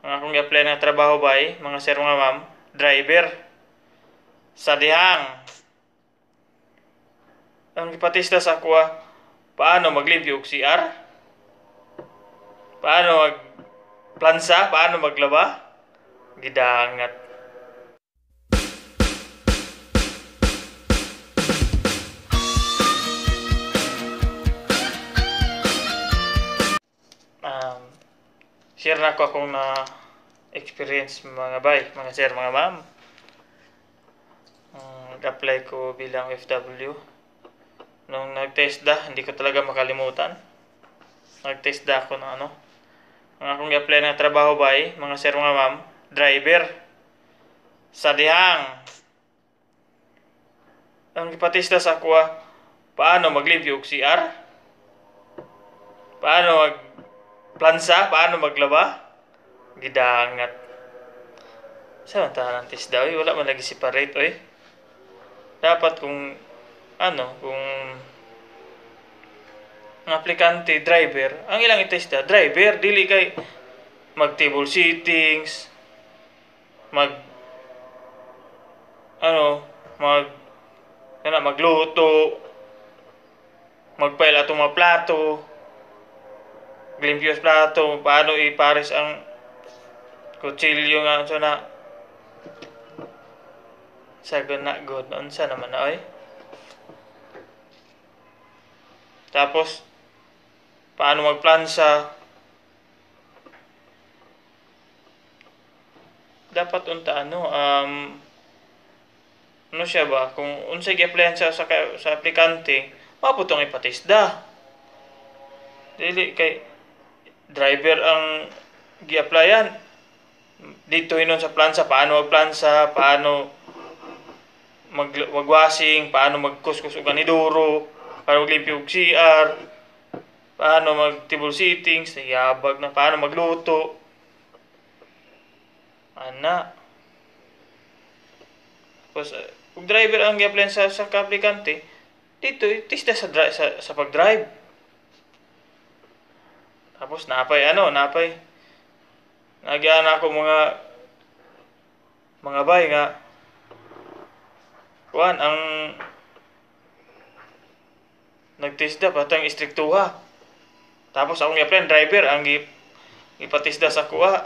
Ang akong i-apply ng trabaho ba mga sir mga ma'am, driver. Sa dihang. Ang ipatista sa ako paano maglimpyo og CR? Paano magplansa? Paano maglaba? Gidangat. Share na ko akong na experience mga bay, mga sir, mga ma'am. Nag-apply ko bilang FW. Nung nag-TESDA, hindi ko talaga makalimutan. Nag-TESDA ako ng ano. Ang akong i-apply ng trabaho ba mga sir, mga ma'am, driver. Sa dihang. Ang ipatista sa ako paano maglimpyo og CR? Paano magplansa? Paano maglaba? Gidangat. Samantalang TESDA, wala man lagi separate, oy. Dapat kung kung ang aplikante driver, ang ilang i-TESDA, driver, dili kay mag-table settings, magluto, magpail atong mga plato, glimpyo sa plato, paano ipares ang kutsilyo nga so na sagon na good unsa naman na oy. Tapos paano magplansa, dapat unta siya ba kung unsay gi-applyan sa aplikante maputong ipatesda. Dili kay driver ang gi-applyan dito hinon sa plansa, paano magplansa, paano magwashing, paano magkuskus og ganidoro, paano maglimpyo og CR, paano mag-table settings, yabag na, paano magluto. Ana. Tapos, kung driver ang gi-applyan sa aplikante, dito testa sa pag-drive. Tapos napay nagyan ako mga bay nga kuan ang nagtisda patang istriktuha. Tapos akong i-apply driver ang ipatisda sa kuha.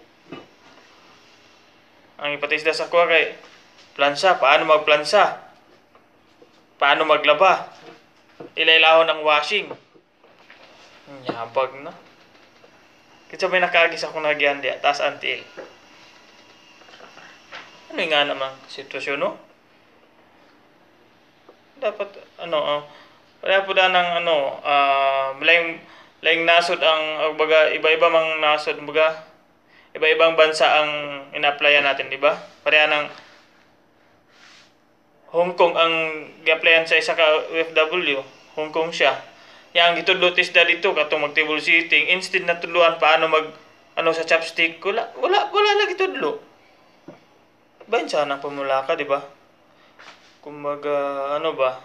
Ang ipatisda sa kuha kay plansa, paano magplansa? Paano maglaba? Ilailahon ang washing. Yabag na. Kitsa may nakagis ako nagyan diya, taas until. Ano nga naman sitwasyon no? Dapat wala po da ng laing nasod ang baga iba-iba mang nasod baga iba-ibang bansa ang ina-applyan natin, di ba? Pareha ng Hong Kong ang gi-applyan sa isa ka OFW, Hong Kong siya. Yang gitudlo TESDA dito katong mag-table sitting, instead na tudluan paano sa chopstick, wala lagi tudlo. Bayan sana pamula ka, di ba? Kumbaga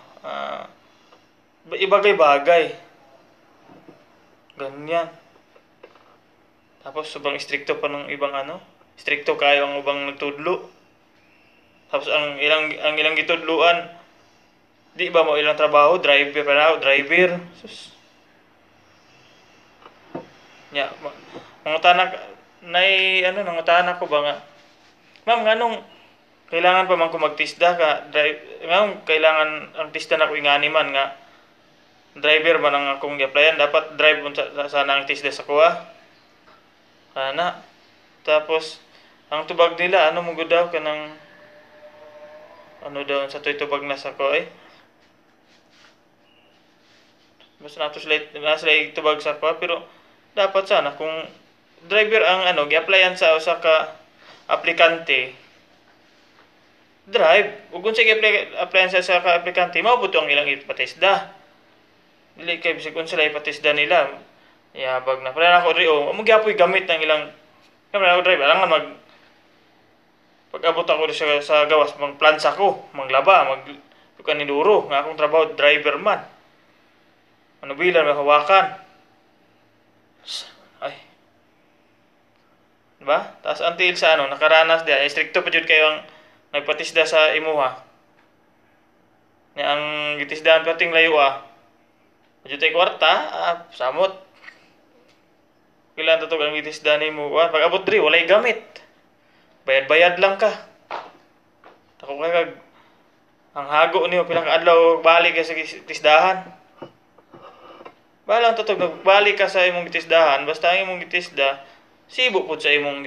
ibagay-bagay. Ganyan. Tapos sobrang stricto pa ng ibang stricto kayo ang ubang nagtudlo. Tapos ang ilang gitudluan, di ba mo ilang trabaho, driver. Sus. Nya, nangutan ko ba nga, ma'am, nganong kailangan pa man ko magtisda ka, nganong kailangan ang tisda na ko ingani man nga, driver man ang akong i-applyan, dapat drive mo sana ang tisda sa kuha. Tapos, ang tubag nila, mo daw ka ng, daw sa tubag na sa kuha Mas nato sila tubag sa kuha, pero dapat sana kung driver ang gi-applyan sa usa ka aplikante, drive ug kung sige applyan sa ka aplikante mao ang ilang ipatesda. Dili kay bisig unsa sila ipatesda nila yabag na para ako mo gyapoy gamit ng ilang kamera ako driver lang pag-abot ako sa gawas magplansa ko, maglaba, kaniduro nga akong trabaho driver man. Bilang may hawakan. Ay. Diba? Tapos until sa ano, nakaranas diya, stricto pa jud kayo ang nagpatisda sa imuha. Nya ang gitisdahan pating layo Medyo tay kwarta, samot. Kailan tutog ang gitisda nimo. Pag abot diri walay gamit. Bayad-bayad lang ka. Tako kay kag ang hago niyo pila ka adlaw balik ka sa tisdahan. Balang tutog nagbalik ka sa imong gitisdahan, basta ang imong gitisda sibo pud sa imong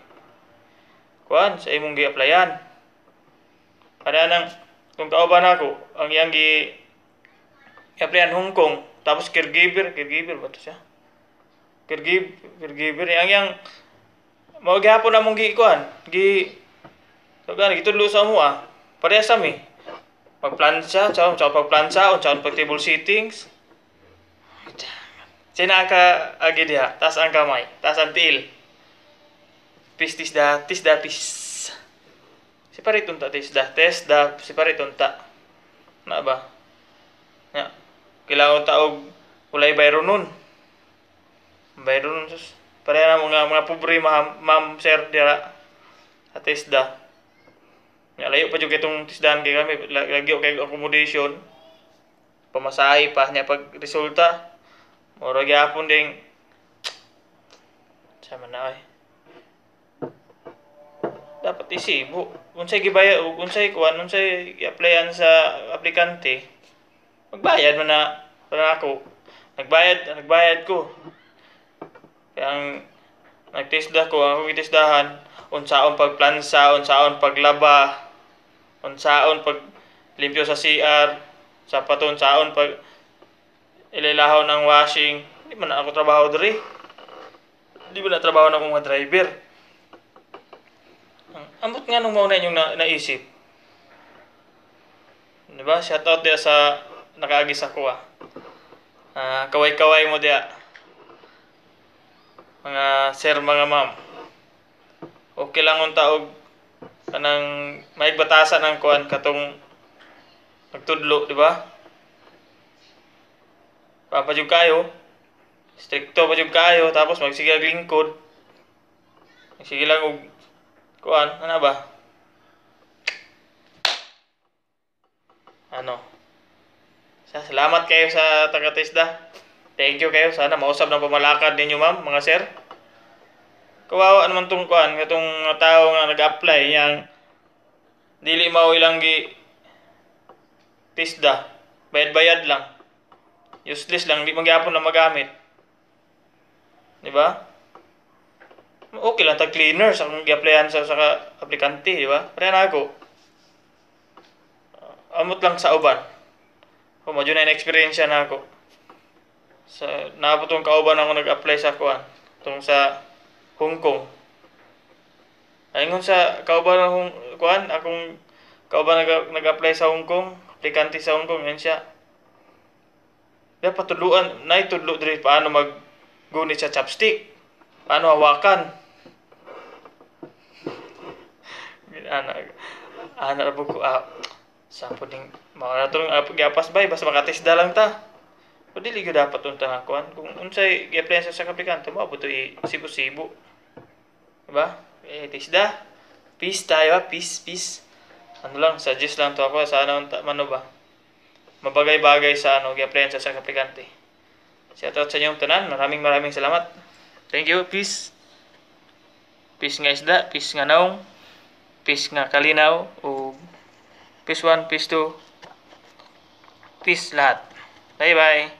sa imong gi-applyan. Kada nang kung kauban ako, ang iyang gi-applyan Hong Kong, tapos caregiver ba to siya? Caregiver ang yang mao gihapon among so gani gitudlo sa mo Pareha sa mi. Pagplansa, pagplansa, unsaon pag table sittings. Sina ka agi diha, taas ang kamay, taas ang tiil. Tisda, pis. Siparit unta tisda, siparit unta. Na ba? Ya. Kailangan taog ulay bayro nun. Bayro nun sus. Pareha na mga pobre ma'am sir dira. At tisda. Ya, layo pa jud itong tisdahan kay kami, lagyo kay accommodation. Pamasahe pa niya pag resulta. Mura gyapon ding sama na dapat isibo. Unsay gibayad ug unsay i-applyan sa aplikante. Magbayad man na para ako. Nagbayad ko. Kaya ang nagtisda ko, ang gitisdahan, unsaon pagplansa, unsaon paglaba, unsaon pag limpyo sa CR, sa paton, unsaon pag ilailahon ng washing. Di man ako trabaho diri. Di ba na trabaho na akong mga driver. Ambot nga nung mauna yung naisip. Di ba? Shoutout dia sa nakaagi sa kuha. Kaway-kaway mo dia. Mga sir, mga ma'am. Okay lang ang taog kanang maigbatasan ng kuan katong nagtudlo, di ba? Papadyog kayo, stricto pa jud kayo, tapos magsige og lingkod. Magsige lang og kuan, ano ba? Salamat kayo sa taga-tisda. Thank you kayo. Sana mausap ng pamalakad ninyo, ma'am, mga sir. Kawawa naman tong kuan, katong tao nga nag-apply yang dili mao ilang tisda. Bayad-bayad lang. Useless lang, di magyapon na magamit. Di ba? Okay lang tag cleaner sa kung gi-applyan sa aplikante, di ba? Pareha na ako. Amot lang sa uban. Kung medyo na experience na ako. Naputong kauban ako nag-apply sa kuan. Tong sa Hong Kong. Ayun sa kauban akong kuan, akong kauban nag-apply sa Hong Kong, aplikante sa Hong Kong, yan siya. Dapat tudluan, naitudlo diri paano maggunit sa chopstick. Paano hawakan. Ana po ko sampo ding mga natong giapas bay basta makatisda lang ta. O dili gyud dapat unta nga kuan. Kung unsay gi-apply sa aplikante mo abuto sibo-sibo. Diba? Tisda. Peace tayo, peace. Ano lang, suggest lang to ako sana unta mano ba. Mabagay-bagay sa gi-apply sa aplikante. Shoutout sa inyong tanan. Maraming salamat. Thank you. Peace. Peace nga isda, peace nga naong, peace nga kalinaw, o peace 1, peace 2, peace lahat. Bye-bye.